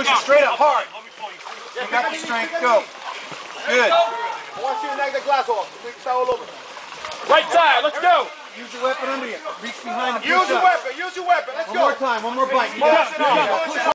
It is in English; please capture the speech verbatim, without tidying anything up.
Push it straight up, hard. You got the strength, go. Good. I want you to knock the glass off. We can all over. Right side, let's go. Use your weapon under you. Reach behind and push Use your up. weapon, use your weapon. Let's one go. One more time, one more bite. You got it.